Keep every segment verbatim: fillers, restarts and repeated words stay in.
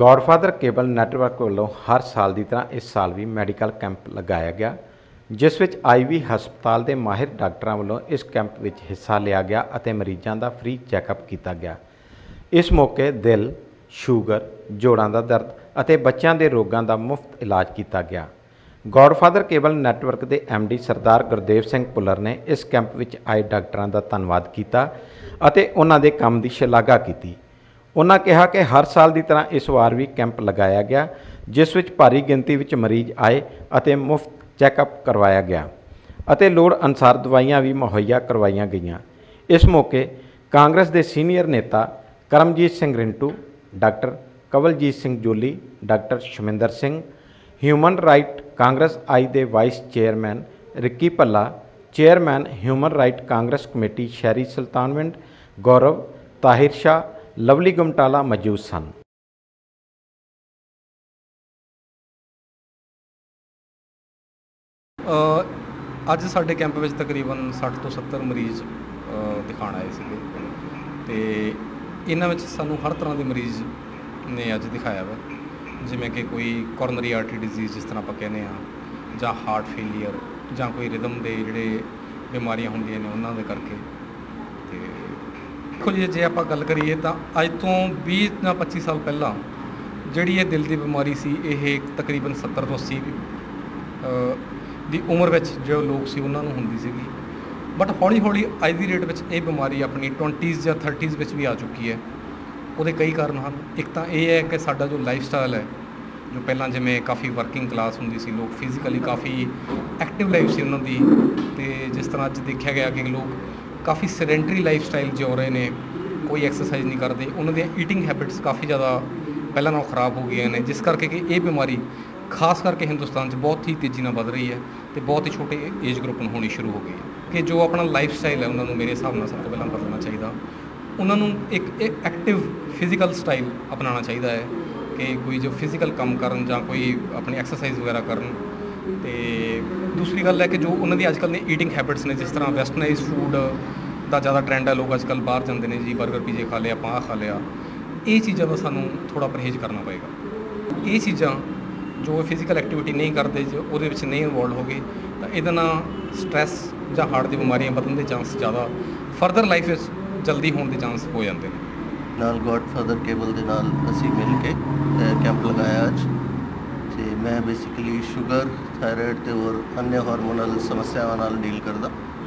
Godfather cable network ਵੱਲੋਂ ਹਰ ਸਾਲ ਦੀ ਤਰ੍ਹਾਂ ਇਸ ਸਾਲ ਵੀ ਮੈਡੀਕਲ ਕੈਂਪ ਲਗਾਇਆ ਗਿਆ, ਜਿਸ ਵਿੱਚ ਆਈਵੀ ਹਸਪਤਾਲ ਦੇ ਮਾਹਿਰ ਡਾਕਟਰਾਂ ਵੱਲੋਂ ਇਸ ਕੈਂਪ ਵਿੱਚ ਹਿੱਸਾ ਲਿਆ ਗਿਆ ਅਤੇ ਮਰੀਜ਼ਾਂ ਦਾ ਫ੍ਰੀ ਚੈੱਕਅਪ ਕੀਤਾ ਗਿਆ। ਇਸ ਮੌਕੇ ਦਿਲ, ਸ਼ੂਗਰ, ਜੋੜਾਂ ਦਾ ਦਰਦ ਅਤੇ ਬੱਚਿਆਂ ਦੇ ਰੋਗਾਂ ਦਾ ਮੁਫਤ ਇਲਾਜ ਕੀਤਾ ਗਿਆ। ਗੌਡਫਾਦਰ ਕੇਬਲ ਨੈਟਵਰਕ ਦੇ ਐਮ ਡੀ ਸਰਦਾਰ ਗੁਰਦੇਵ ਸਿੰਘ ਭੁੱਲਰ ਨੇ ਇਸ ਕੈਂਪ ਵਿੱਚ ਆਏ ਡਾਕਟਰਾਂ ਦਾ ਧੰਨਵਾਦ ਕੀਤਾ ਅਤੇ ਉਹਨਾਂ ਦੇ ਕੰਮ ਦੀ ਸ਼ਲਾਘਾ ਕੀਤੀ। ਉਹਨਾਂ ਕਿਹਾ ਕਿ ਹਰ ਸਾਲ ਦੀ ਤਰ੍ਹਾਂ ਇਸ ਵਾਰ ਵੀ ਕੈਂਪ ਲਗਾਇਆ ਗਿਆ, ਜਿਸ ਵਿੱਚ ਭਾਰੀ ਗਿਣਤੀ ਵਿੱਚ ਮਰੀਜ਼ ਆਏ ਅਤੇ ਮੁਫਤ ਚੈੱਕਅਪ ਕਰਵਾਇਆ ਗਿਆ ਅਤੇ ਲੋੜ ਅਨੁਸਾਰ ਦਵਾਈਆਂ ਵੀ ਮੁਹੱਈਆ ਕਰਵਾਈਆਂ ਗਈਆਂ। ਇਸ ਮੌਕੇ ਕਾਂਗਰਸ ਦੇ ਸੀਨੀਅਰ ਨੇਤਾ Karamjit Singh Rintu, doctor Kawaljit Singh Jolly, doctor Shaminder Singh, human right Congress I ਦੇ vice chairman Ricky Bhalla, chairman human right Congress committee ਸ਼ਹਿਰੀ ਸੁਲਤਾਨਵਿੰਡ ਗੌਰਵ, ਤਾਹਿਰ ਸ਼ਾਹ, ਲਵਲੀ ਗੁਮਟਾਲਾ ਮੌਜੂਦ ਸਨ। ਅੱਜ ਸਾਡੇ ਕੈਂਪ ਵਿੱਚ ਤਕਰੀਬਨ ਸੱਠ ਤੋਂ ਸੱਤਰ ਮਰੀਜ਼ ਦਿਖਾਉਣ ਆਏ ਸੀਗੇ ਅਤੇ ਇਹਨਾਂ ਵਿੱਚ ਸਾਨੂੰ ਹਰ ਤਰ੍ਹਾਂ ਦੇ ਮਰੀਜ਼ ਨੇ ਅੱਜ ਦਿਖਾਇਆ ਵਾ, ਜਿਵੇਂ ਕਿ ਕੋਈ ਕੋਰਨਰੀ ਆਰਟਰੀ ਡਿਜ਼ੀਜ਼ ਜਿਸ ਤਰ੍ਹਾਂ ਆਪਾਂ ਕਹਿੰਦੇ ਹਾਂ, ਜਾਂ ਹਾਰਟ ਫੇਲੀਅਰ, ਜਾਂ ਕੋਈ ਰਿਦਮ ਦੇ ਜਿਹੜੇ ਬਿਮਾਰੀਆਂ ਹੁੰਦੀਆਂ ਨੇ ਉਹਨਾਂ ਦੇ ਕਰਕੇ। ਅਤੇ ਦੇਖੋ ਜੀ, ਜੇ ਆਪਾਂ ਗੱਲ ਕਰੀਏ ਤਾਂ ਅੱਜ ਤੋਂ ਵੀਹ ਜਾਂ ਪੱਚੀ ਸਾਲ ਪਹਿਲਾਂ ਜਿਹੜੀ ਇਹ ਦਿਲ ਦੀ ਬਿਮਾਰੀ ਸੀ, ਇਹ ਤਕਰੀਬਨ ਸੱਤਰ ਤੋਂ ਅੱਸੀ ਦੀ ਉਮਰ ਵਿੱਚ ਜੋ ਲੋਕ ਸੀ ਉਹਨਾਂ ਨੂੰ ਹੁੰਦੀ ਸੀਗੀ, ਬਟ ਹੌਲੀ ਹੌਲੀ ਅੱਜ ਦੀ ਡੇਟ ਵਿੱਚ ਇਹ ਬਿਮਾਰੀ ਆਪਣੀ ਟਵੈਂਟੀਜ਼ ਜਾਂ ਥਰਟੀਜ਼ ਵਿੱਚ ਵੀ ਆ ਚੁੱਕੀ ਹੈ। ਉਹਦੇ ਕਈ ਕਾਰਨ ਹਨ। ਇੱਕ ਤਾਂ ਇਹ ਹੈ ਕਿ ਸਾਡਾ ਜੋ ਲਾਈਫ ਸਟਾਈਲ ਹੈ, ਜੋ ਪਹਿਲਾਂ ਜਿਵੇਂ ਕਾਫੀ ਵਰਕਿੰਗ ਕਲਾਸ ਹੁੰਦੀ ਸੀ, ਲੋਕ ਫਿਜ਼ੀਕਲੀ ਕਾਫੀ ਐਕਟਿਵ ਲਾਈਫ ਸੀ ਉਹਨਾਂ ਦੀ, ਅਤੇ ਜਿਸ ਤਰ੍ਹਾਂ ਅੱਜ ਦੇਖਿਆ ਗਿਆ ਕਿ ਲੋਕ ਕਾਫੀ ਸੈਡੈਂਟਰੀ ਲਾਈਫ ਸਟਾਈਲ ਜਿਉ ਰਹੇ ਨੇ, ਕੋਈ ਐਕਸਰਸਾਈਜ਼ ਨਹੀਂ ਕਰਦੇ, ਉਹਨਾਂ ਦੀਆਂ ਈਟਿੰਗ ਹੈਬਿਟਸ ਕਾਫੀ ਜ਼ਿਆਦਾ ਪਹਿਲਾਂ ਨਾਲੋਂ ਖ਼ਰਾਬ ਹੋ ਗਈਆਂ ਨੇ, ਜਿਸ ਕਰਕੇ ਕਿ ਇਹ ਬਿਮਾਰੀ ਖਾਸ ਕਰਕੇ ਹਿੰਦੁਸਤਾਨ 'ਚ ਬਹੁਤ ਹੀ ਤੇਜ਼ੀ ਨਾਲ ਵੱਧ ਰਹੀ ਹੈ ਅਤੇ ਬਹੁਤ ਹੀ ਛੋਟੇ ਏਜ ਗਰੁੱਪ ਨੂੰ ਹੋਣੀ ਸ਼ੁਰੂ ਹੋ ਗਈ ਹੈ। ਕਿ ਜੋ ਆਪਣਾ ਲਾਈਫ ਸਟਾਈਲ ਹੈ ਉਹਨਾਂ ਨੂੰ ਮੇਰੇ ਹਿਸਾਬ ਨਾਲ ਸਭ ਤੋਂ ਪਹਿਲਾਂ ਬਦਲਣਾ ਚਾਹੀਦਾ। ਉਹਨਾਂ ਨੂੰ ਇੱਕ ਐਕਟਿਵ ਫਿਜ਼ੀਕਲ ਸਟਾਈਲ ਅਪਣਾਉਣਾ ਚਾਹੀਦਾ ਹੈ ਕਿ ਕੋਈ ਜੋ ਫਿਜ਼ੀਕਲ ਕੰਮ ਕਰਨ ਜਾਂ ਕੋਈ ਆਪਣੀ ਐਕਸਰਸਾਈਜ਼ ਵਗੈਰਾ ਕਰਨ। ਅਤੇ ਦੂਸਰੀ ਗੱਲ ਹੈ ਕਿ ਜੋ ਉਹਨਾਂ ਦੀ ਅੱਜ ਕੱਲ੍ਹ ਦੀ ਈਟਿੰਗ ਹੈਬਿਟਸ ਨੇ, ਜਿਸ ਤਰ੍ਹਾਂ ਵੈਸਟਰਨਾਈਜ਼ ਫੂਡ ਦਾ ਜ਼ਿਆਦਾ ਟਰੈਂਡ ਹੈ, ਲੋਕ ਅੱਜ ਕੱਲ੍ਹ ਬਾਹਰ ਜਾਂਦੇ ਨੇ ਜੀ, ਬਰਗਰ ਪੀਜ਼ੇ ਖਾ ਲਿਆ, ਆਪਾਂ ਆਹ ਖਾ ਲਿਆ, ਇਹ ਚੀਜ਼ਾਂ ਦਾ ਸਾਨੂੰ ਥੋੜ੍ਹਾ ਪਰਹੇਜ਼ ਕਰਨਾ ਪਏਗਾ। ਇਹ ਚੀਜ਼ਾਂ ਜੋ ਫਿਜ਼ੀਕਲ ਐਕਟੀਵਿਟੀ ਨਹੀਂ ਕਰਦੇ, ਜੋ ਉਹਦੇ ਵਿੱਚ ਨਹੀਂ ਇਨਵੋਲਵ ਹੋ ਗਏ, ਤਾਂ ਇਹਦੇ ਨਾਲ ਸਟਰੈਸ ਜਾਂ ਹਾਰਟ ਦੀ ਬਿਮਾਰੀਆਂ ਵਧਣ ਦੇ ਚਾਂਸ ਜ਼ਿਆਦਾ, ਫਰਦਰ ਲਾਈਫ ਵਿੱਚ ਜਲਦੀ ਹੋਣ ਦੇ ਚਾਂਸ ਹੋ ਜਾਂਦੇ ਨੇ। ਨਾਲ ਗੌਡਫਾਦਰ ਕੇਬਲ ਦੇ ਨਾਲ ਅਸੀਂ ਮਿਲ ਕੇ ਕੈਂਪ ਲਗਾਇਆ ਅੱਜ, ਅਤੇ ਮੈਂ ਬੇਸਿਕਲੀ ਸ਼ੂਗਰ, ਥਾਇਰਾਇਡ ਅਤੇ ਹੋਰ अन्य ਹਾਰਮੋਨਲ ਸਮੱਸਿਆਵਾਂ ਨਾਲ ਡੀਲ ਕਰਦਾ।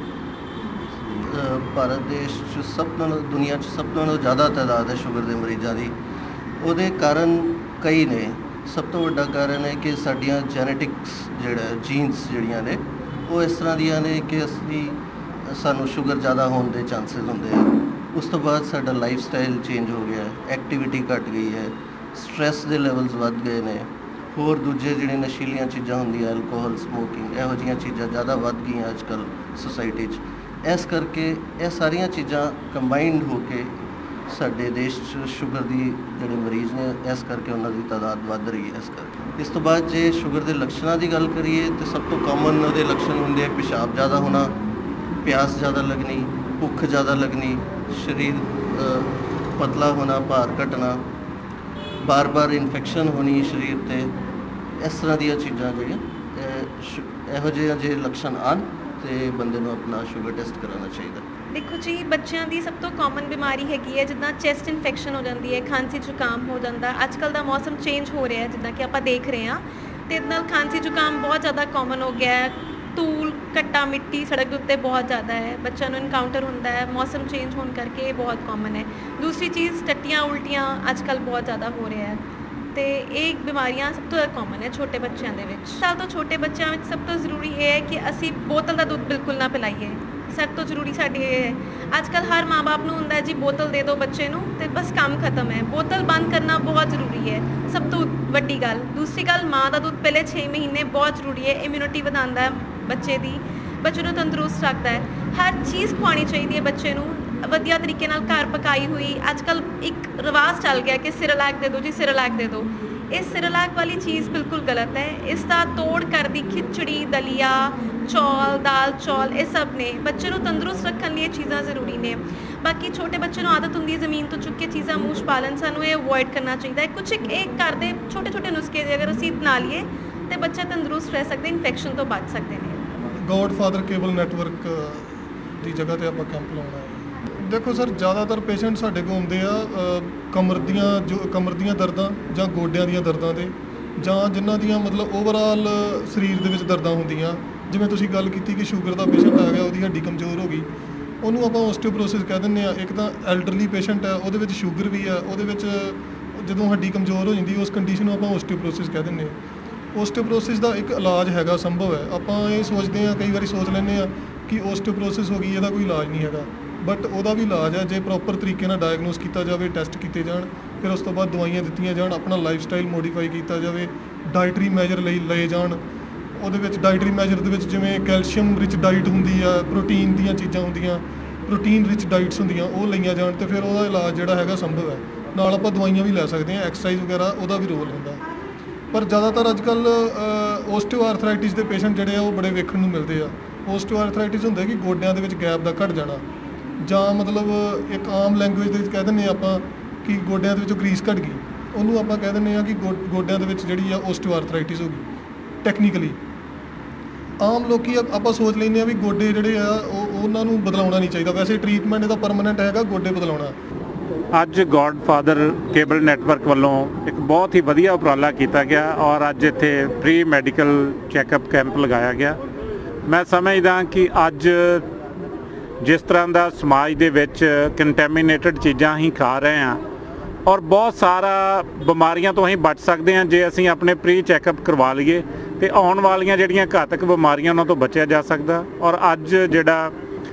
ਭਾਰਤ ਦੇਸ਼ 'ਚ ਸਭ ਨਾਲੋਂ, ਦੁਨੀਆ 'ਚ ਸਭ ਨਾਲੋਂ ਜ਼ਿਆਦਾ ਤਾਦਾਦ ਹੈ ਸ਼ੂਗਰ ਦੇ ਮਰੀਜ਼ਾਂ ਦੀ। ਉਹਦੇ ਕਾਰਨ ਕਈ ਨੇ। ਸਭ ਤੋਂ ਵੱਡਾ ਕਾਰਨ ਹੈ ਕਿ ਸਾਡੀਆਂ ਜੈਨੇਟਿਕਸ ਜਿਹੜਾ ਜੀਨਸ ਜਿਹੜੀਆਂ ਨੇ ਉਹ ਇਸ ਤਰ੍ਹਾਂ ਦੀਆਂ ਨੇ ਕਿ ਅਸੀਂ ਸਾਨੂੰ ਸ਼ੂਗਰ ਜ਼ਿਆਦਾ ਹੋਣ ਦੇ ਚਾਂਸਸ ਹੁੰਦੇ ਆ। ਉਸ ਤੋਂ ਬਾਅਦ ਸਾਡਾ ਲਾਈਫ ਸਟਾਈਲ ਚੇਂਜ ਹੋ ਗਿਆ, ਐਕਟੀਵਿਟੀ ਘੱਟ ਗਈ ਹੈ, ਸਟਰੈਸ ਦੇ ਲੈਵਲਸ ਵੱਧ ਗਏ ਨੇ, ਹੋਰ ਦੂਜੇ ਜਿਹੜੇ ਨਸ਼ੀਲੀਆਂ ਚੀਜ਼ਾਂ ਹੁੰਦੀਆਂ, ਐਲਕੋਹਲ, ਸਮੋਕਿੰਗ, ਇਹੋ ਜਿਹੀਆਂ ਚੀਜ਼ਾਂ ਜ਼ਿਆਦਾ ਵੱਧ ਗਈਆਂ ਅੱਜ ਕੱਲ੍ਹ ਸੁਸਾਇਟੀ 'ਚ। ਇਸ ਕਰਕੇ ਇਹ ਸਾਰੀਆਂ ਚੀਜ਼ਾਂ ਕੰਬਾਈਨਡ ਹੋ ਕੇ ਸਾਡੇ ਦੇਸ਼ 'ਚ ਸ਼ੂਗਰ ਦੀ ਜਿਹੜੇ ਮਰੀਜ਼ ਨੇ, ਇਸ ਕਰਕੇ ਉਹਨਾਂ ਦੀ ਤਾਦਾਦ ਵੱਧ ਰਹੀ ਹੈ। ਇਸ ਕਰਕੇ ਇਸ ਤੋਂ ਬਾਅਦ ਜੇ ਸ਼ੂਗਰ ਦੇ ਲੱਛਣਾਂ ਦੀ ਗੱਲ ਕਰੀਏ ਤਾਂ ਸਭ ਤੋਂ ਕਾਮਨ ਉਹਦੇ ਲੱਛਣ ਹੁੰਦੇ ਆ ਪਿਸ਼ਾਬ ਜ਼ਿਆਦਾ ਹੋਣਾ, ਪਿਆਸ ਜ਼ਿਆਦਾ ਲੱਗਣੀ, ਭੁੱਖ ਜ਼ਿਆਦਾ ਲੱਗਣੀ, ਸਰੀਰ ਪਤਲਾ ਹੋਣਾ, ਭਾਰ ਘਟਣਾ, ਬਾਰ-ਬਾਰ ਇਨਫੈਕਸ਼ਨ ਹੋਣੀ ਸਰੀਰ 'ਤੇ। ਇਸ ਤਰ੍ਹਾਂ ਦੀਆਂ ਚੀਜ਼ਾਂ ਜਿਹੜੀਆਂ ਇਹੋ ਜਿਹੇ ਜੇ ਲੱਛਣ ਆਉਣ ਅਤੇ ਬੰਦੇ ਨੂੰ ਆਪਣਾ ਸ਼ੂਗਰ ਟੈਸਟ ਕਰਾਉਣਾ ਚਾਹੀਦਾ। ਦੇਖੋ ਜੀ, ਬੱਚਿਆਂ ਦੀ ਸਭ ਤੋਂ ਕਾਮਨ ਬਿਮਾਰੀ ਹੈਗੀ ਹੈ, ਜਿੱਦਾਂ ਚੈਸਟ ਇਨਫੈਕਸ਼ਨ ਹੋ ਜਾਂਦੀ ਹੈ, ਖਾਂਸੀ ਜ਼ੁਕਾਮ ਹੋ ਜਾਂਦਾ। ਅੱਜ ਕੱਲ੍ਹ ਦਾ ਮੌਸਮ ਚੇਂਜ ਹੋ ਰਿਹਾ ਜਿੱਦਾਂ ਕਿ ਆਪਾਂ ਦੇਖ ਰਹੇ ਹਾਂ, ਅਤੇ ਇਹਦੇ ਨਾਲ ਖਾਂਸੀ ਜ਼ੁਕਾਮ ਬਹੁਤ ਜ਼ਿਆਦਾ ਕਾਮਨ ਹੋ ਗਿਆ ਹੈ। ਧੂਲ, ਘੱਟਾ, ਮਿੱਟੀ ਸੜਕ ਦੇ ਉੱਤੇ ਬਹੁਤ ਜ਼ਿਆਦਾ ਹੈ, ਬੱਚਿਆਂ ਨੂੰ ਇਨਕਾਊਂਟਰ ਹੁੰਦਾ ਹੈ। ਮੌਸਮ ਚੇਂਜ ਹੋਣ ਕਰਕੇ ਇਹ ਬਹੁਤ ਕਾਮਨ ਹੈ। ਦੂਸਰੀ ਚੀਜ਼, ਟੱਟੀਆਂ ਉਲਟੀਆਂ ਅੱਜ ਕੱਲ੍ਹ ਬਹੁਤ ਜ਼ਿਆਦਾ ਹੋ ਰਿਹਾ ਹੈ, ਅਤੇ ਇਹ ਬਿਮਾਰੀਆਂ ਸਭ ਤੋਂ ਜ਼ਿਆਦਾ ਕਾਮਨ ਹੈ ਛੋਟੇ ਬੱਚਿਆਂ ਦੇ ਵਿੱਚ। ਸਾਲ ਤੋਂ ਛੋਟੇ ਬੱਚਿਆਂ ਵਿੱਚ ਸਭ ਤੋਂ ਜ਼ਰੂਰੀ ਇਹ ਹੈ ਕਿ ਅਸੀਂ ਬੋਤਲ ਦਾ ਦੁੱਧ ਬਿਲਕੁਲ ਨਾ ਪਿਲਾਈਏ। ਸਭ ਤੋਂ ਜ਼ਰੂਰੀ ਸਾਡੀ ਇਹ ਹੈ। ਅੱਜ ਕੱਲ੍ਹ ਹਰ ਮਾਂ ਬਾਪ ਨੂੰ ਹੁੰਦਾ ਜੀ ਬੋਤਲ ਦੇ ਦਿਓ ਬੱਚੇ ਨੂੰ ਅਤੇ ਬਸ ਕੰਮ ਖਤਮ ਹੈ। ਬੋਤਲ ਬੰਦ ਕਰਨਾ ਬਹੁਤ ਜ਼ਰੂਰੀ ਹੈ, ਸਭ ਤੋਂ ਵੱਡੀ ਗੱਲ। ਦੂਸਰੀ ਗੱਲ, ਮਾਂ ਦਾ ਦੁੱਧ ਪਹਿਲੇ ਛੇ ਮਹੀਨੇ ਬਹੁਤ ਜ਼ਰੂਰੀ ਹੈ। ਇਮਿਊਨਿਟੀ ਵਧਾਉਂਦਾ ਹੈ ਬੱਚੇ ਦੀ, ਬੱਚੇ ਨੂੰ ਤੰਦਰੁਸਤ ਰੱਖਦਾ ਹੈ। ਹਰ ਚੀਜ਼ ਖਵਾਉਣੀ ਚਾਹੀਦੀ ਹੈ ਬੱਚੇ ਨੂੰ ਵਧੀਆ ਤਰੀਕੇ ਨਾਲ, ਘਰ ਪਕਾਈ ਹੋਈ। ਅੱਜ ਕੱਲ੍ਹ ਇੱਕ ਰਿਵਾਜ਼ ਚੱਲ ਗਿਆ ਕਿ ਸਿਰਲੈਕ ਦੇ ਦਿਓ ਜੀ, ਸਿਰਲੈਕ ਦੇ ਦਿਓ। ਇਹ ਸਿਰਲੈਕ ਵਾਲੀ ਚੀਜ਼ ਬਿਲਕੁਲ ਗਲਤ ਹੈ। ਇਸ ਦਾ ਤੋੜ ਕਰਦੀ ਖਿਚੜੀ, ਦਲੀਆ, ਚੌਲ, ਦਾਲ ਚੌਲ, ਇਹ ਸਭ ਨੇ ਬੱਚੇ ਨੂੰ ਤੰਦਰੁਸਤ ਰੱਖਣ ਲਈ ਇਹ ਚੀਜ਼ਾਂ ਜ਼ਰੂਰੀ ਨੇ। बाकी छोटे बच्चे ਨੂੰ ਆਦਤ ਹੁੰਦੀ ਹੈ ਜ਼ਮੀਨ ਤੋਂ ਚੁੱਕ ਕੇ ਚੀਜ਼ਾਂ ਮੂੰਹ 'ਚ ਪਾ ਲੈਣ, ਸਾਨੂੰ ਇਹ ਅਵੋਇਡ ਕਰਨਾ ਚਾਹੀਦਾ ਹੈ। ਕੁਝ ਇੱਕ ਇਹ ਘਰ ਦੇ ਛੋਟੇ ਛੋਟੇ ਨੁਸਖੇ ਜੇ ਅਗਰ ਅਸੀਂ ਅਪਣਾ ਲਈਏ ਤੇ ਬੱਚਾ ਤੰਦਰੁਸਤ ਰਹਿ ਸਕਦੇ, ਇਨਫੈਕਸ਼ਨ ਤੋਂ ਬਚ ਸਕਦੇ ਨੇ। ਗੋਡਫਾਦਰ ਕੇਬਲ ਨੈਟਵਰਕ ਦੀ ਜਗ੍ਹਾ ਤੇ ਆਪਾਂ ਕੈਂਪ ਲਾਉਣਾ ਹੈ। ਦੇਖੋ ਸਰ, ਜ਼ਿਆਦਾਤਰ ਪੇਸ਼ੈਂਟ ਸਾਡੇ ਕੋਲ ਆਉਂਦੇ ਆ ਕਮਰ ਦੀਆਂ ਜੋ ਕਮਰ ਦੀਆਂ ਦਰਦਾਂ ਜਾਂ ਗੋਡਿਆਂ ਦੀਆਂ ਦਰਦਾਂ ਦੇ, ਜਾਂ ਜਿਨ੍ਹਾਂ ਦੀਆਂ ਮਤਲਬ ਓਵਰਆਲ ਸਰੀਰ ਦੇ ਵਿੱਚ ਦਰਦਾਂ ਹੁੰਦੀਆਂ। ਜਿਵੇਂ ਤੁਸੀਂ ਗੱਲ ਕੀਤੀ ਕਿ ਸ਼ੂਗਰ ਦਾ ਪੇਸ਼ੈਂਟ ਆ ਗਿਆ, ਉਹਦੀ ਹੱਡੀ ਕਮਜ਼ੋਰ ਹੋ ਗਈ, ਉਹਨੂੰ ਆਪਾਂ ਓਸਟੀਓਪਰੋਸਿਸ ਕਹਿ ਦਿੰਦੇ ਆ। ਇੱਕ ਤਾਂ ਐਲਡਰਲੀ ਪੇਸ਼ੈਂਟ ਹੈ, ਉਹਦੇ ਵਿੱਚ ਸ਼ੂਗਰ ਵੀ ਆ, ਉਹਦੇ ਵਿੱਚ ਜਦੋਂ ਹੱਡੀ ਕਮਜ਼ੋਰ ਹੋ ਜਾਂਦੀ ਉਸ ਕੰਡੀਸ਼ਨ ਨੂੰ ਆਪਾਂ ਓਸਟੀਓਪਰੋਸਿਸ ਕਹਿ ਦਿੰਦੇ ਆ। ਓਸਟੀਓਪਰੋਸਿਸ ਦਾ ਇੱਕ ਇਲਾਜ ਹੈਗਾ, ਸੰਭਵ ਹੈ। ਆਪਾਂ ਇਹ ਸੋਚਦੇ ਹਾਂ, ਕਈ ਵਾਰੀ ਸੋਚ ਲੈਂਦੇ ਆ ਕਿ ਓਸਟੀਓਪਰੋਸਿਸ ਹੋ ਗਈ, ਇਹਦਾ ਕੋਈ ਇਲਾਜ ਨਹੀਂ ਹੈਗਾ, ਬਟ ਉਹਦਾ ਵੀ ਇਲਾਜ ਹੈ ਜੇ ਪ੍ਰੋਪਰ ਤਰੀਕੇ ਨਾਲ ਡਾਇਗਨੋਸ ਕੀਤਾ ਜਾਵੇ, ਟੈਸਟ ਕੀਤੇ ਜਾਣ, ਫਿਰ ਉਸ ਤੋਂ ਬਾਅਦ ਦਵਾਈਆਂ ਦਿੱਤੀਆਂ ਜਾਣ, ਆਪਣਾ ਲਾਈਫ ਸਟਾਈਲ ਮੋਡੀਫਾਈ ਕੀਤਾ ਜਾਵੇ, ਡਾਈਟਰੀ ਮੈਜਰ ਲਈ ਲਏ ਜਾਣ। ਉਹਦੇ ਵਿੱਚ ਡਾਈਟਰੀ ਮੈਜਰ ਦੇ ਵਿੱਚ ਜਿਵੇਂ ਕੈਲਸ਼ੀਅਮ ਰਿਚ ਡਾਈਟ ਹੁੰਦੀ ਆ, ਪ੍ਰੋਟੀਨ ਦੀਆਂ ਚੀਜ਼ਾਂ ਹੁੰਦੀਆਂ, ਪ੍ਰੋਟੀਨ ਰਿਚ ਡਾਈਟਸ ਹੁੰਦੀਆਂ, ਉਹ ਲਈਆਂ ਜਾਣ ਤੇ ਫਿਰ ਉਹਦਾ ਇਲਾਜ ਜਿਹੜਾ ਹੈਗਾ ਸੰਭਵ ਹੈ। ਨਾਲ ਆਪਾਂ ਦਵਾਈਆਂ ਵੀ ਲੈ ਸਕਦੇ ਹਾਂ, ਐਕਸਰਸਾਈਜ਼ ਵਗੈਰਾ ਉਹਦਾ ਵੀ ਰੋਲ ਹੁੰਦਾ। ਪਰ ਜ਼ਿਆਦਾਤਰ ਅੱਜ ਕੱਲ੍ਹ ਓਸਟੀਓਆਰਥਰਾਈਟਿਸ ਦੇ ਪੇਸ਼ੈਂਟ ਜਿਹੜੇ ਆ ਉਹ ਬੜੇ ਵੇਖਣ ਨੂੰ ਮਿਲਦੇ ਆ। ਓਸਟੀਓਆਰਥਰਾਈਟਿਸ ਹੁੰਦਾ ਕਿ ਗੋਡਿਆਂ ਦੇ ਵਿੱਚ ਗੈਪ ਦਾ ਘਟ ਜਾਣਾ, ਜਾਂ ਮਤਲਬ ਇੱਕ ਆਮ ਲੈਂਗੁਏਜ ਦੇ ਵਿੱਚ ਕਹਿ ਦਿੰਦੇ ਆਪਾਂ ਕਿ ਗੋਡਿਆਂ ਦੇ ਵਿੱਚੋਂ ਗਰੀਸ ਘਟ ਗਈ, ਉਹਨੂੰ ਆਪਾਂ ਕਹਿ ਦਿੰਦੇ ਹਾਂ ਕਿ ਗੋ ਗੋਡਿਆਂ ਦੇ ਵਿੱਚ ਜਿਹੜੀ ਆ ਓਸਟੀਓਆਰਥਰਾਈਟਿਸ ਹੋ ਗਈ। ਟੈਕਨੀਕਲੀ ਆਮ ਲੋਕੀ ਆਪਾਂ ਸੋਚ ਲੈਂਦੇ ਆ ਵੀ ਗੋਡੇ ਜਿਹੜੇ ਆ ਉਹ ਉਹਨਾਂ ਨੂੰ ਬਦਲਾਉਣਾ ਨਹੀਂ ਚਾਹੀਦਾ, ਵੈਸੇ ਟਰੀਟਮੈਂਟ ਇਹਦਾ ਪਰਮਾਨੈਂਟ ਹੈਗਾ, ਗੋਡੇ ਬਦਲਾਉਣਾ। ਅੱਜ ਗੋਡਫਾਦਰ ਕੇਬਲ ਨੈਟਵਰਕ ਵੱਲੋਂ ਇੱਕ ਬਹੁਤ ਹੀ ਵਧੀਆ ਉਪਰਾਲਾ ਕੀਤਾ ਗਿਆ ਔਰ ਅੱਜ ਇੱਥੇ ਫ੍ਰੀ ਮੈਡੀਕਲ ਚੈੱਕਅਪ ਕੈਂਪ ਲਗਾਇਆ ਗਿਆ। ਮੈਂ ਸਮਝਦਾ ਕਿ ਅੱਜ ਜਿਸ ਤਰ੍ਹਾਂ ਦਾ ਸਮਾਜ ਦੇ ਵਿੱਚ ਕੰਟੈਮੀਨੇਟਡ ਚੀਜ਼ਾਂ ਹੀ ਖਾ ਰਹੇ ਹਾਂ ਔਰ ਬਹੁਤ ਸਾਰਾ ਬਿਮਾਰੀਆਂ ਤੋਂ ਅਸੀਂ ਬਚ ਸਕਦੇ ਹਾਂ ਜੇ ਅਸੀਂ ਆਪਣੇ ਪ੍ਰੀ ਚੈੱਕਅਪ ਕਰਵਾ ਲਈਏ, ਤੇ ਆਉਣ ਵਾਲੀਆਂ ਜਿਹੜੀਆਂ ਘਾਤਕ ਬਿਮਾਰੀਆਂ ਉਹਨਾਂ ਤੋਂ ਬਚਿਆ ਜਾ ਸਕਦਾ। ਔਰ ਅੱਜ ਜਿਹੜਾ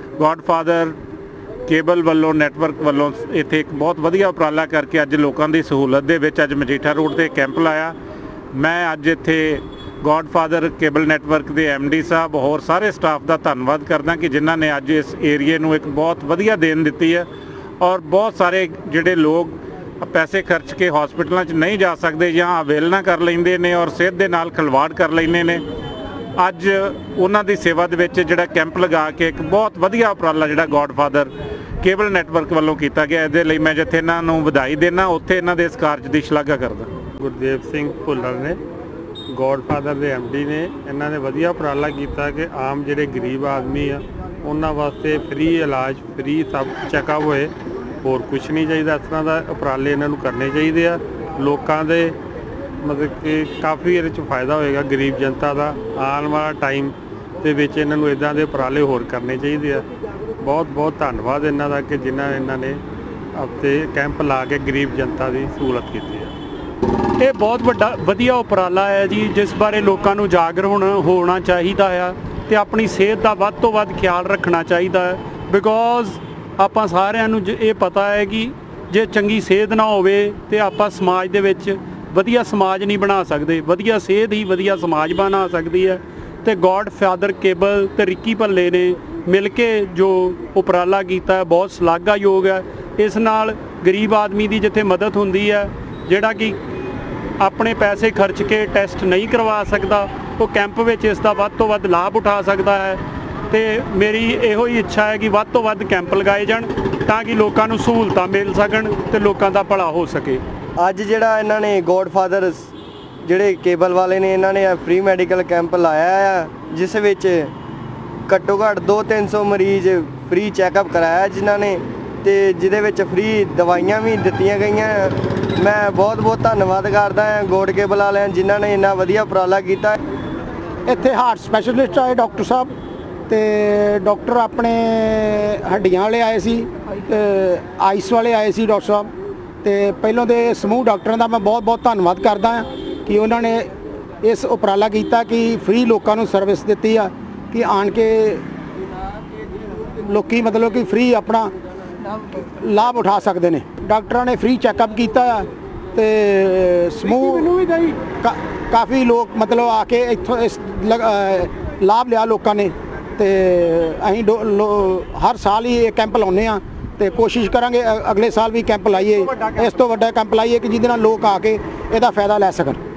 ਗੋਡਫਾਦਰ ਕੇਬਲ ਵੱਲੋਂ ਨੈਟਵਰਕ ਵੱਲੋਂ ਇੱਥੇ ਇੱਕ ਬਹੁਤ ਵਧੀਆ ਉਪਰਾਲਾ ਕਰਕੇ ਅੱਜ ਲੋਕਾਂ ਦੀ ਸਹੂਲਤ ਦੇ ਵਿੱਚ ਅੱਜ ਮਜੀਠਾ ਰੋਡ ਤੇ ਕੈਂਪ ਲਾਇਆ। ਮੈਂ ਅੱਜ ਇੱਥੇ ਗੋਡਫਾਦਰ ਕੇਬਲ ਨੈਟਵਰਕ ਦੇ ਐਮ ਡੀ ਸਾਹਿਬ ਹੋਰ ਸਾਰੇ ਸਟਾਫ ਦਾ ਧੰਨਵਾਦ ਕਰਦਾ ਕਿ ਜਿਨ੍ਹਾਂ ਨੇ ਅੱਜ ਇਸ ਏਰੀਏ ਨੂੰ ਇੱਕ ਬਹੁਤ ਵਧੀਆ ਦੇਣ ਦਿੱਤੀ ਹੈ। ਔਰ ਬਹੁਤ ਸਾਰੇ ਜਿਹੜੇ ਲੋਕ ਪੈਸੇ ਖਰਚ ਕੇ ਹਸਪੀਟਲਾਂ 'ਚ ਨਹੀਂ ਜਾ ਸਕਦੇ ਜਾਂ ਅਵੇਲਨਾ ਕਰ ਲੈਂਦੇ ਨੇ ਔਰ ਸਿਹਤ ਦੇ ਨਾਲ ਖਿਲਵਾੜ ਕਰ ਲੈਂਦੇ ਨੇ, ਅੱਜ ਉਹਨਾਂ ਦੀ ਸੇਵਾ ਦੇ ਵਿੱਚ ਜਿਹੜਾ ਕੈਂਪ ਲਗਾ ਕੇ ਇੱਕ ਬਹੁਤ ਵਧੀਆ ਉਪਰਾਲਾ ਜਿਹੜਾ ਗੋਡਫਾਦਰ ਕੇਬਲ ਨੈਟਵਰਕ ਵੱਲੋਂ ਕੀਤਾ ਗਿਆ, ਇਹਦੇ ਲਈ ਮੈਂ ਜਿੱਥੇ ਇਹਨਾਂ ਨੂੰ ਵਧਾਈ ਦੇਣਾ ਉੱਥੇ ਇਹਨਾਂ ਦੇ ਇਸ ਕਾਰਜ ਦੀ ਸ਼ਲਾਘਾ ਕਰਦਾ। ਗੁਰਦੇਵ ਸਿੰਘ ਭੁੱਲਰ ਨੇ, ਗੋਡਫਾਦਰ ਦੇ ਐਮ ਡੀ ਨੇ, ਇਹਨਾਂ ਨੇ ਵਧੀਆ ਉਪਰਾਲਾ ਕੀਤਾ ਕਿ ਆਮ ਜਿਹੜੇ ਗਰੀਬ ਆਦਮੀ ਆ ਉਹਨਾਂ ਵਾਸਤੇ ਫ੍ਰੀ ਇਲਾਜ, ਫ੍ਰੀ ਸਭ ਚੈੱਕਅਪ ਹੋਏ। ਹੋਰ ਕੁਛ ਨਹੀਂ ਚਾਹੀਦਾ, ਇਸ ਤਰ੍ਹਾਂ ਦਾ ਉਪਰਾਲੇ ਇਹਨਾਂ ਨੂੰ ਕਰਨੇ ਚਾਹੀਦੇ ਆ। ਲੋਕਾਂ ਦੇ ਮਤਲਬ ਕਿ ਕਾਫੀ ਇਹਦੇ 'ਚ ਫਾਇਦਾ ਹੋਏਗਾ ਗਰੀਬ ਜਨਤਾ ਦਾ। ਆਉਣ ਵਾਲਾ ਟਾਈਮ ਦੇ ਵਿੱਚ ਇਹਨਾਂ ਨੂੰ ਇੱਦਾਂ ਦੇ ਉਪਰਾਲੇ ਹੋਰ ਕਰਨੇ ਚਾਹੀਦੇ ਆ। ਬਹੁਤ ਬਹੁਤ ਧੰਨਵਾਦ ਇਹਨਾਂ ਦਾ ਕਿ ਜਿਨ੍ਹਾਂ ਇਹਨਾਂ ਨੇ ਆਪਣੇ ਕੈਂਪ ਲਾ ਕੇ ਗਰੀਬ ਜਨਤਾ ਦੀ ਸਹੂਲਤ ਕੀਤੀ ਹੈ। ਇਹ ਬਹੁਤ ਵੱਡਾ ਵਧੀਆ ਉਪਰਾਲਾ ਹੈ ਜੀ, ਜਿਸ ਬਾਰੇ ਲੋਕਾਂ ਨੂੰ ਜਾਗਰ ਹੋਣਾ ਹੋਣਾ ਚਾਹੀਦਾ ਆ ਤੇ ਆਪਣੀ ਸਿਹਤ ਦਾ ਵੱਧ ਤੋਂ ਵੱਧ ਖਿਆਲ ਰੱਖਣਾ ਚਾਹੀਦਾ ਹੈ। ਬਿਕੋਜ਼ ਆਪਾਂ ਸਾਰਿਆਂ ਨੂੰ ਇਹ ਪਤਾ ਹੈ ਕਿ ਜੇ ਚੰਗੀ ਸਿਹਤ ਨਾ ਹੋਵੇ ਤੇ ਆਪਾਂ ਸਮਾਜ ਦੇ ਵਿੱਚ ਵਧੀਆ ਸਮਾਜ ਨਹੀਂ ਬਣਾ ਸਕਦੇ। ਵਧੀਆ ਸਿਹਤ ਹੀ ਵਧੀਆ ਸਮਾਜ ਬਣਾ ਸਕਦੀ ਹੈ। ਤੇ ਗੋਡਫਾਦਰ ਕੇਬਲ ਤੇ ਰਿੱਕੀ ਭੱਲੇ ਨੇ ਮਿਲ ਕੇ ਜੋ ਉਪਰਾਲਾ ਕੀਤਾ ਹੈ ਬਹੁਤ ਸ਼ਲਾਘਾਯੋਗ ਹੈ। ਇਸ ਨਾਲ ਗਰੀਬ ਆਦਮੀ ਦੀ ਜਿੱਥੇ ਮਦਦ ਹੁੰਦੀ ਹੈ, ਜਿਹੜਾ ਕਿ ਆਪਣੇ ਪੈਸੇ ਖਰਚ ਕੇ ਟੈਸਟ ਨਹੀਂ ਕਰਵਾ ਸਕਦਾ, ਉਹ ਕੈਂਪ ਵਿੱਚ ਇਸ ਦਾ ਵੱਧ ਤੋਂ ਵੱਧ ਲਾਭ ਉਠਾ ਸਕਦਾ ਹੈ। ਤੇ ਮੇਰੀ ਇਹੋ ਹੀ ਇੱਛਾ ਹੈ ਕਿ ਵੱਧ ਤੋਂ ਵੱਧ ਕੈਂਪ ਲਗਾਏ ਜਾਣ ਤਾਂ ਕਿ ਲੋਕਾਂ ਨੂੰ ਸਹੂਲਤਾਂ ਮਿਲ ਸਕਣ ਤੇ ਲੋਕਾਂ ਦਾ ਭਲਾ ਹੋ ਸਕੇ। ਅੱਜ ਜਿਹੜਾ ਇਹਨਾਂ ਨੇ ਗੋਡਫਾਦਰ ਜਿਹੜੇ ਕੇਬਲ ਵਾਲੇ ਨੇ, ਇਹਨਾਂ ਨੇ ਫ੍ਰੀ ਮੈਡੀਕਲ ਕੈਂਪ ਲਾਇਆ ਆ, ਜਿਸ ਵਿੱਚ ਘੱਟੋ ਘੱਟ ਦੋ ਤਿੰਨ ਸੌ ਮਰੀਜ਼ ਫ੍ਰੀ ਚੈੱਕਅਪ ਕਰਾਇਆ ਜਿਨ੍ਹਾਂ ਨੇ, ਤੇ ਜਿਹਦੇ ਵਿੱਚ ਫ੍ਰੀ ਦਵਾਈਆਂ ਵੀ ਦਿੱਤੀਆਂ ਗਈਆਂ। ਮੈਂ ਬਹੁਤ ਬਹੁਤ ਧੰਨਵਾਦ ਕਰਦਾ ਹਾਂ ਗੋਡ ਕੇਬਲ ਵਾਲਿਆਂ ਜਿਨ੍ਹਾਂ ਨੇ ਇੰਨਾ ਵਧੀਆ ਉਪਰਾਲਾ ਕੀਤਾ। ਇੱਥੇ ਹਾਰਟ ਸਪੈਸ਼ਲਿਸਟ ਆਏ ਡਾਕਟਰ ਸਾਹਿਬ, ਤੇ ਡਾਕਟਰ ਆਪਣੇ ਹੱਡੀਆਂ ਵਾਲੇ ਆਏ ਸੀ, ਆਈਸ ਵਾਲੇ ਆਏ ਸੀ ਡਾਕਟਰ ਸਾਹਿਬ। ਤੇ ਪਹਿਲਾਂ ਦੇ ਸਮੂਹ ਡਾਕਟਰਾਂ ਦਾ ਮੈਂ ਬਹੁਤ ਬਹੁਤ ਧੰਨਵਾਦ ਕਰਦਾ ਹਾਂ ਕਿ ਉਹਨਾਂ ਨੇ ਇਸ ਉਪਰਾਲਾ ਕੀਤਾ ਕਿ ਫ੍ਰੀ ਲੋਕਾਂ ਨੂੰ ਸਰਵਿਸ ਦਿੱਤੀ ਆ ਕਿ ਆਣ ਕੇ ਲੋਕੀ ਮਤਲਬ ਕਿ ਫ੍ਰੀ ਆਪਣਾ ਲਾਭ ਉਠਾ ਸਕਦੇ ਨੇ। ਡਾਕਟਰਾਂ ਨੇ ਫ੍ਰੀ ਚੈੱਕਅਪ ਕੀਤਾ ਆ ਤੇ ਸਮੂਹ ਕਾ ਕਾਫੀ ਲੋਕ ਮਤਲਬ ਆ ਕੇ ਇੱਥੋਂ ਇਸ ਲਾਭ ਲਿਆ ਲੋਕਾਂ ਨੇ। ਤੇ ਅਸੀਂ ਹਰ ਸਾਲ ਹੀ ਇਹ ਕੈਂਪ ਲਾਉਂਦੇ ਹਾਂ ਤੇ ਕੋਸ਼ਿਸ਼ ਕਰਾਂਗੇ ਅਗਲੇ ਸਾਲ ਵੀ ਕੈਂਪ ਲਾਈਏ, ਇਸ ਤੋਂ ਵੱਡਾ ਕੈਂਪ ਲਾਈਏ ਕਿ ਜਿਹਦੇ ਨਾਲ ਲੋਕ ਆ ਕੇ ਇਹਦਾ ਫਾਇਦਾ ਲੈ ਸਕਣ।